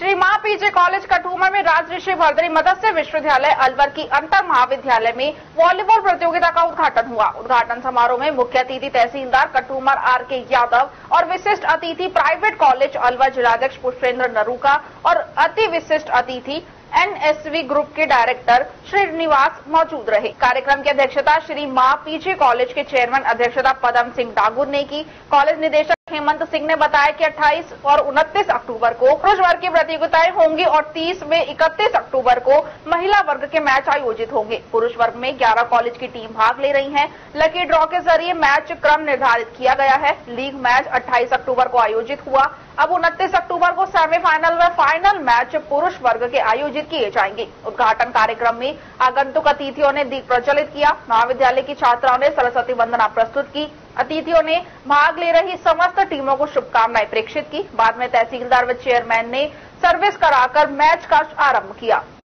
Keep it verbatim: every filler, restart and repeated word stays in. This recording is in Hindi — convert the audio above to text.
श्री मां पीजे कॉलेज कठुआ में राजऋषि भरतरी मत्स्य विश्वविद्यालय अलवर की अंतर महाविद्यालय में वॉलीबॉल प्रतियोगिता का उद्घाटन हुआ। उद्घाटन समारोह में मुख्य अतिथि तहसीलदार कटुमर आर के यादव और विशिष्ट अतिथि प्राइवेट कॉलेज अलवर जिलाध्यक्ष पुष्पेंद्र नरूका और अति विशिष्ट अतिथि एनएसवी ग्रुप के डायरेक्टर श्रीनिवास मौजूद रहे। कार्यक्रम की अध्यक्षता श्री मां पीजे कॉलेज के चेयरमैन अध्यक्षता पदम सिंह डागुर ने की। कॉलेज निदेशक हेमंत सिंह ने बताया कि अट्ठाईस और उनतीस अक्टूबर को पुरुष वर्ग की प्रतियोगिताएं होंगी और तीस में इकतीस अक्टूबर को महिला वर्ग के मैच आयोजित होंगे। पुरुष वर्ग में ग्यारह कॉलेज की टीम भाग ले रही है। लकी ड्रॉ के जरिए मैच क्रम निर्धारित किया गया है। लीग मैच अट्ठाईस अक्टूबर को आयोजित हुआ। अब उनतीस अक्टूबर को सेमीफाइनल व फाइनल मैच पुरुष वर्ग के आयोजित किए जाएंगे। उद्घाटन कार्यक्रम में आगंतुक अतिथियों ने दीप प्रज्वलित किया। महाविद्यालय की छात्राओं ने सरस्वती वंदना प्रस्तुत की। अतिथियों ने भाग ले रही समस्त टीमों को शुभकामनाएं प्रेषित की। बाद में तहसीलदार व चेयरमैन ने सर्विस कराकर मैच का आरंभ किया।